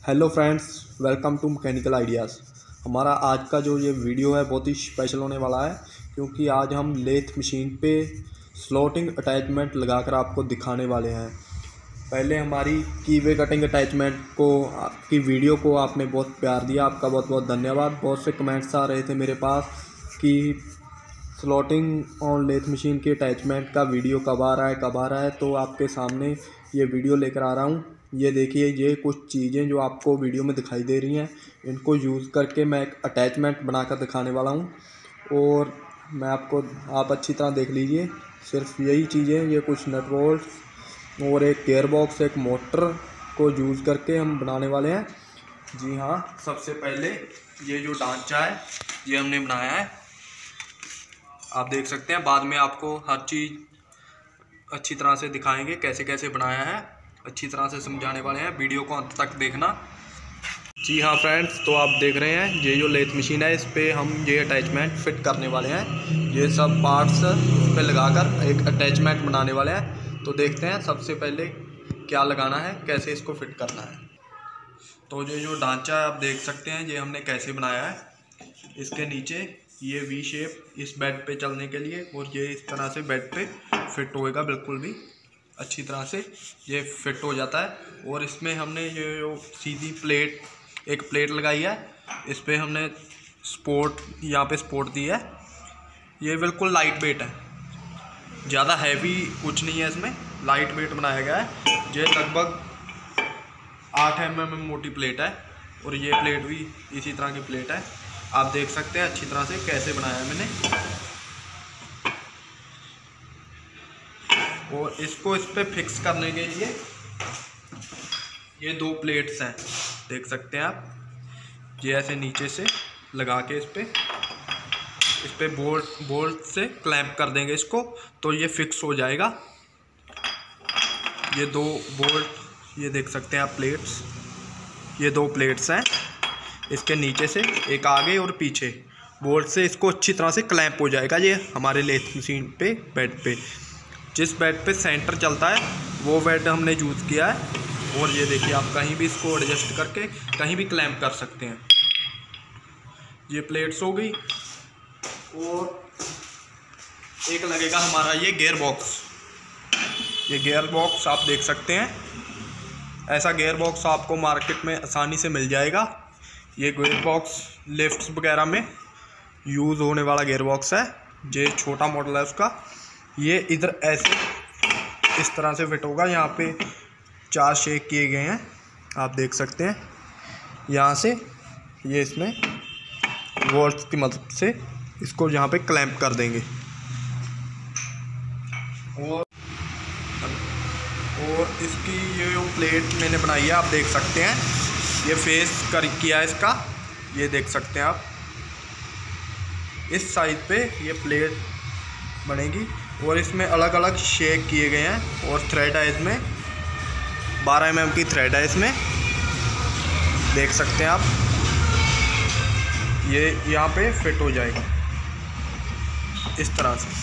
Hello friends, welcome to mechanical ideas. हमारा आज का जो ये वीडियो है बहुत ही स्पेशल होने वाला है, क्योंकि आज हम लेथ मशीन पे स्लॉटिंग अटैचमेंट लगाकर आपको दिखाने वाले हैं। पहले हमारी कीवे कटिंग अटैचमेंट को की वीडियो को आपने बहुत प्यार दिया, आपका बहुत बहुत धन्यवाद। बहुत से कमेंट्स आ रहे थे मेरे पास कि स्लॉटिंग ऑन लेथ मशीन के अटैचमेंट का वीडियो कब आ रहा है। तो आपके सामने ये वीडियो लेकर आ रहा हूँ। ये देखिए, ये कुछ चीज़ें जो आपको वीडियो में दिखाई दे रही हैं, इनको यूज़ करके मैं एक अटैचमेंट बनाकर दिखाने वाला हूँ। और मैं आप अच्छी तरह देख लीजिए। सिर्फ यही चीज़ें, ये कुछ नट बोल्ट और एक गियर बॉक्स, एक मोटर को यूज़ करके हम बनाने वाले हैं। जी हाँ, सबसे पहले ये जो ढांचा है ये हमने बनाया है, आप देख सकते हैं। बाद में आपको हर चीज़ अच्छी तरह से दिखाएंगे, कैसे कैसे बनाया है, अच्छी तरह से समझाने वाले हैं। वीडियो को अंत तक देखना। जी हाँ फ्रेंड्स, तो आप देख रहे हैं ये जो लेथ मशीन है, इस पर हम ये अटैचमेंट फिट करने वाले हैं। ये सब पार्ट्स इस पर लगाकर एक अटैचमेंट बनाने वाले हैं। तो देखते हैं सबसे पहले क्या लगाना है, कैसे इसको फिट करना है। तो ये जो ढांचा है आप देख सकते हैं, ये हमने कैसे बनाया है। इसके नीचे ये वी शेप इस बेड पे चलने के लिए, और ये इस तरह से बेड पे फिट होएगा, बिल्कुल भी अच्छी तरह से ये फिट हो जाता है। और इसमें हमने ये जो सीधी प्लेट, एक प्लेट लगाई है, इस पर हमने सपोर्ट, यहाँ पे सपोर्ट दी है। ये बिल्कुल लाइट वेट है, ज़्यादा हैवी कुछ नहीं है, इसमें लाइट वेट बनाया गया है। ये लगभग 8 mm मोटी प्लेट है, और ये प्लेट भी इसी तरह की प्लेट है। आप देख सकते हैं अच्छी तरह से कैसे बनाया है मैंने। और इसको इस पर फिक्स करने के लिए ये 2 प्लेट्स हैं, देख सकते हैं आप। ये ऐसे नीचे से लगा के इस पे बोल्ट से क्लैंप कर देंगे इसको, तो ये फिक्स हो जाएगा। ये 2 बोल्ट, ये देख सकते हैं आप प्लेट्स, ये 2 प्लेट्स हैं। इसके नीचे से एक आगे और पीछे बोल्ट से इसको अच्छी तरह से क्लैंप हो जाएगा। ये हमारे लेथ मशीन पे बेड पे, जिस बेड पे सेंटर चलता है वो बेड हमने यूज़ किया है। और ये देखिए, आप कहीं भी इसको एडजस्ट करके कहीं भी क्लैंप कर सकते हैं। ये प्लेट्स हो गई। और एक लगेगा हमारा ये गियर बॉक्स। ये गियर बॉक्स आप देख सकते हैं, ऐसा गियर बॉक्स आपको मार्केट में आसानी से मिल जाएगा। ये गियर बॉक्स लिफ्ट्स वगैरह में यूज़ होने वाला गियर बॉक्स है। ये छोटा मॉडल है उसका। ये इधर ऐसे इस तरह से फिट होगा। यहाँ पे 4 शेक किए गए हैं, आप देख सकते हैं। यहाँ से ये इसमें बोल्ट्स की मदद से इसको यहाँ पे क्लैंप कर देंगे। और इसकी ये जो प्लेट मैंने बनाई है आप देख सकते हैं, ये फेस किया है इसका, ये देख सकते हैं आप। इस साइड पे ये प्लेट बनेगी, और इसमें अलग अलग शेक किए गए हैं। और थ्रेड है इसमें, 12 mm की थ्रेड है इसमें, देख सकते हैं आप। ये यहाँ पे फिट हो जाएगा इस तरह से।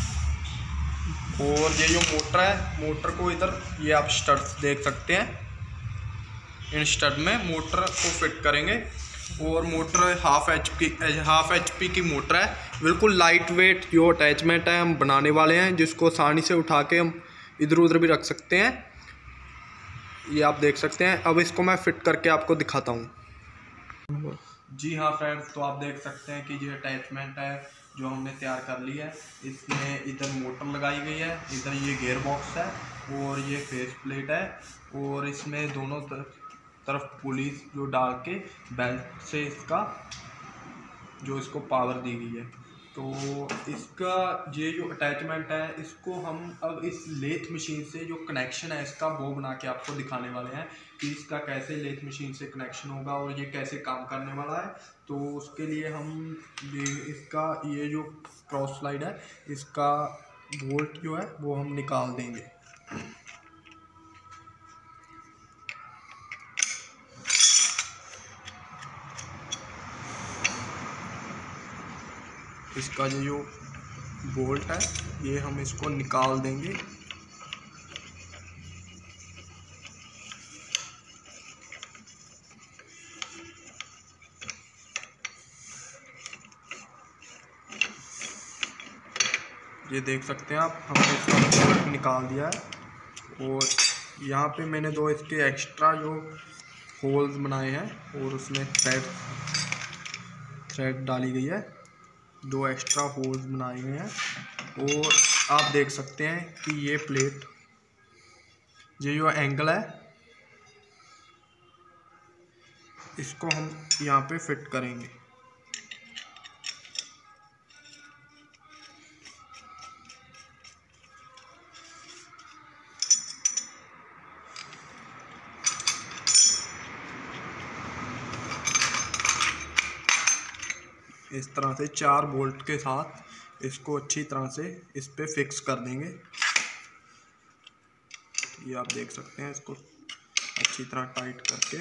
और ये जो मोटर है, मोटर को इधर ये आप स्टड्स देख सकते हैं, इन स्टड में मोटर को फिट करेंगे। और मोटर हाफ एच पी की मोटर है, बिल्कुल लाइट वेट जो अटैचमेंट है हम बनाने वाले हैं, जिसको आसानी से उठा के हम इधर उधर भी रख सकते हैं। ये आप देख सकते हैं। अब इसको मैं फिट करके आपको दिखाता हूँ। जी हाँ फ्रेंड्स, तो आप देख सकते हैं कि ये अटैचमेंट है जो हमने तैयार कर ली है। इसमें इधर मोटर लगाई गई है, इधर ये गियर बॉक्स है, और ये फेस प्लेट है। और इसमें दोनों तरफ पुलिस जो डाल के बेल्ट से इसका जो इसको पावर दी गई है। तो इसका ये जो अटैचमेंट है, इसको हम अब इस लेथ मशीन से जो कनेक्शन है इसका, वो बना के आपको दिखाने वाले हैं कि इसका कैसे लेथ मशीन से कनेक्शन होगा और ये कैसे काम करने वाला है। तो उसके लिए हम इसका ये जो क्रॉस स्लाइड है, इसका बोल्ट जो है वो हम निकाल देंगे। इसका जो बोल्ट है ये हम इसको निकाल देंगे। ये देख सकते हैं आप, हमने इसका बोल्ट निकाल दिया है। और यहाँ पे मैंने दो इसके एक्स्ट्रा जो होल्स बनाए हैं और उसमें थ्रेड डाली गई है, दो एक्स्ट्रा होल्स बनाए गए हैं। और आप देख सकते हैं कि ये प्लेट, ये जो एंगल है, इसको हम यहाँ पे फिट करेंगे। इस तरह से 4 बोल्ट के साथ इसको अच्छी तरह से इस पे फिक्स कर देंगे। ये आप देख सकते हैं, इसको अच्छी तरह टाइट करके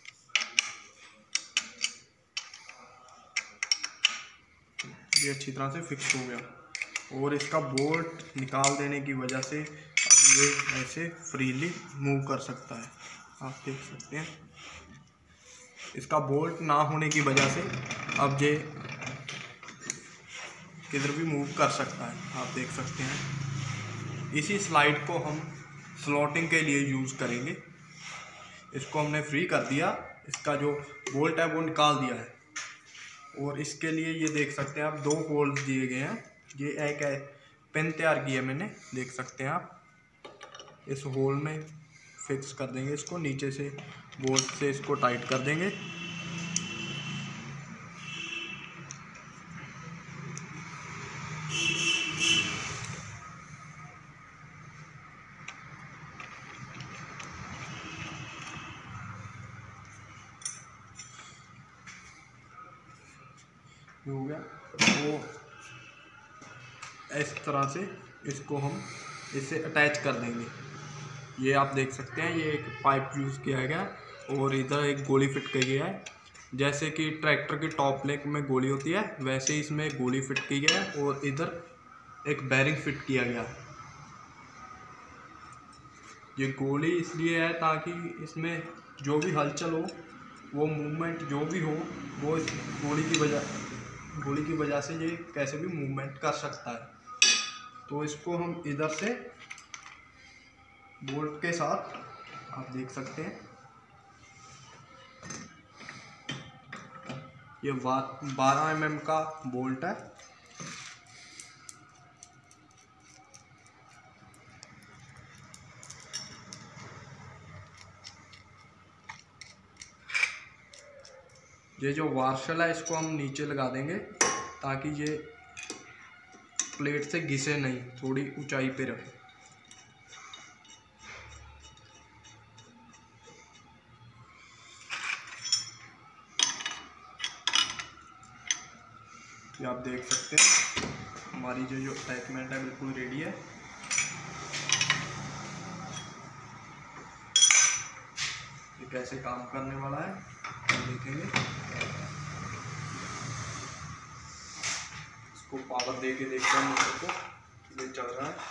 ये अच्छी तरह से फिक्स हो गया। और इसका बोल्ट निकाल देने की वजह से अब ये ऐसे फ्रीली मूव कर सकता है। आप देख सकते हैं, इसका बोल्ट ना होने की वजह से अब ये किधर भी मूव कर सकता है। आप देख सकते हैं, इसी स्लाइड को हम स्लॉटिंग के लिए यूज़ करेंगे। इसको हमने फ्री कर दिया, इसका जो बोल्ट है वो निकाल दिया है। और इसके लिए ये देख सकते हैं आप, 2 होल्स दिए गए हैं। ये एक पिन तैयार की है मैंने, देख सकते हैं आप। इस होल में फिक्स कर देंगे इसको, नीचे से बोल्ट से इसको टाइट कर देंगे। हो गया। वो इस तरह से इसको हम इससे अटैच कर देंगे। ये आप देख सकते हैं, ये एक पाइप यूज़ किया गया और इधर एक गोली फिट की गई है। जैसे कि ट्रैक्टर की टॉप लेग में गोली होती है, वैसे ही इसमें गोली फिट की गई है और इधर एक बैरिंग फिट किया गया है। ये गोली इसलिए है ताकि इसमें जो भी हलचल हो, वो मूवमेंट जो भी हो, वो इस गोली की वजह से ये कैसे भी मूवमेंट कर सकता है। तो इसको हम इधर से बोल्ट के साथ, आप देख सकते हैं, ये 12 mm का बोल्ट है। ये जो वार्शल है इसको हम नीचे लगा देंगे ताकि ये प्लेट से घिसे नहीं, थोड़ी ऊंचाई पे रहे। ये आप देख सकते हैं, हमारी जो अटैचमेंट है बिल्कुल रेडी है। ये कैसे काम करने वाला है हम देखेंगे। इसको पावर दे के देखते हैं मोटर को, ये चल रहा है।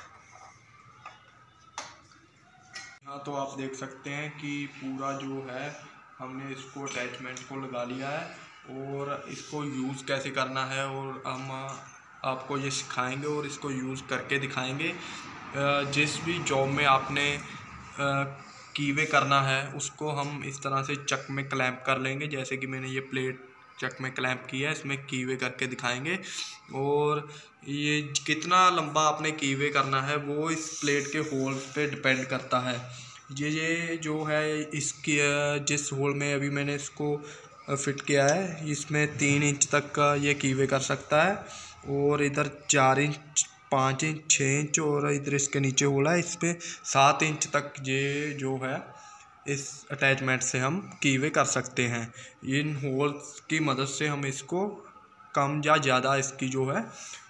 हाँ, तो आप देख सकते हैं कि पूरा जो है हमने इसको अटैचमेंट को लगा लिया है और इसको यूज़ कैसे करना है और हम आपको ये सिखाएंगे और इसको यूज़ करके दिखाएंगे। जिस भी जॉब में आपने कीवे करना है उसको हम इस तरह से चक में क्लैंप कर लेंगे। जैसे कि मैंने ये प्लेट चक में क्लैंप किया है, इसमें कीवे करके दिखाएंगे। और ये कितना लंबा आपने कीवे करना है वो इस प्लेट के होल पे डिपेंड करता है। ये जो है इसकी जिस होल में अभी मैंने इसको फिट किया है, इसमें 3 इंच तक का ये कीवे कर सकता है। और इधर 4 इंच, 5 इंच, 6 इंच और इधर इसके नीचे होल है, इस पर 7 इंच तक ये जो है इस अटैचमेंट से हम कीवे कर सकते हैं। इन होल्स की मदद से हम इसको कम या ज़्यादा इसकी जो है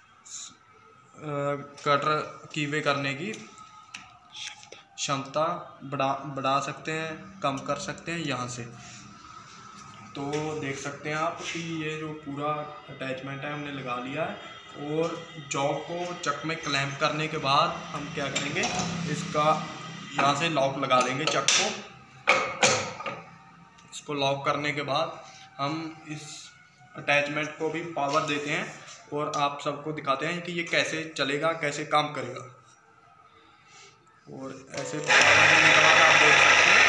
कटर कीवे करने की क्षमता बढ़ा सकते हैं, कम कर सकते हैं यहाँ से। तो देख सकते हैं आप कि ये जो पूरा अटैचमेंट है हमने लगा लिया है। और जॉब को चक में क्लैंप करने के बाद हम क्या करेंगे, इसका यहाँ से लॉक लगा देंगे चक को। इसको लॉक करने के बाद हम इस अटैचमेंट को भी पावर देते हैं और आप सबको दिखाते हैं कि ये कैसे चलेगा, कैसे काम करेगा। और ऐसे आप देख सकते हैं,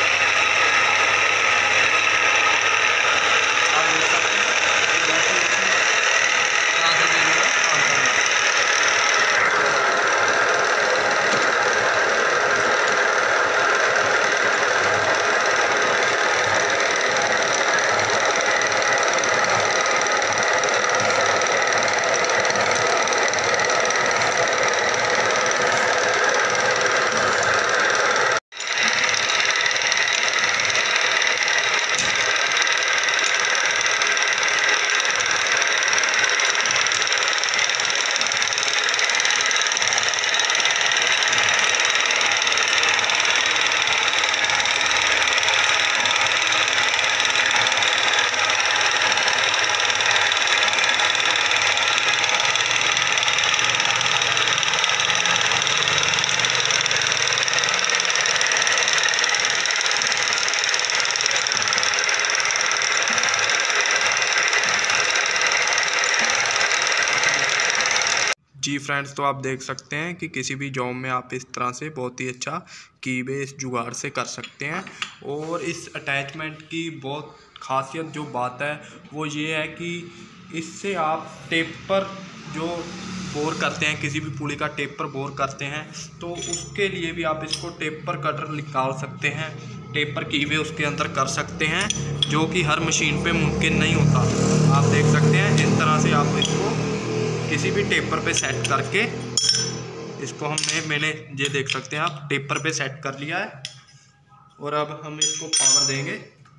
जी फ्रेंड्स, तो आप देख सकते हैं कि किसी भी जॉब में आप इस तरह से बहुत ही अच्छा कीवे इस जुगाड़ से कर सकते हैं। और इस अटैचमेंट की बहुत खासियत जो बात है वो ये है कि इससे आप टेप पर जो बोर करते हैं, किसी भी पुली का टेप पर बोर करते हैं, तो उसके लिए भी आप इसको टेप पर कटर निकाल सकते हैं, टेप पर कीवे उसके अंदर कर सकते हैं, जो कि हर मशीन पे मुमकिन नहीं होता। आप देख सकते हैं इस तरह से आप इसको किसी भी टेपर पे सेट करके इसको मैंने ये देख सकते हैं आप टेपर पे सेट कर लिया है। और अब हम इसको पावर देंगे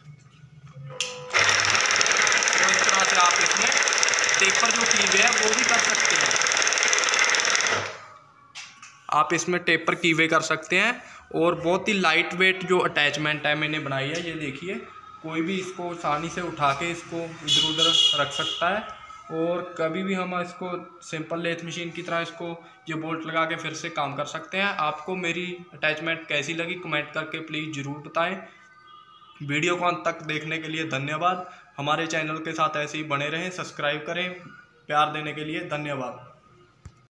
तो इस तरह से आप इसमें टेपर जो कीवे है वो भी कर सकते हैं। आप इसमें टेपर कीवे कर सकते हैं। और बहुत ही लाइट वेट जो अटैचमेंट है मैंने बनाई है, ये देखिए, कोई भी इसको आसानी से उठा के इसको इधर उधर रख सकता है। और कभी भी हम इसको सिंपल लेथ मशीन की तरह इसको ये बोल्ट लगा के फिर से काम कर सकते हैं। आपको मेरी अटैचमेंट कैसी लगी कमेंट करके प्लीज़ ज़रूर बताएं। वीडियो को अंत तक देखने के लिए धन्यवाद। हमारे चैनल के साथ ऐसे ही बने रहें, सब्सक्राइब करें। प्यार देने के लिए धन्यवाद।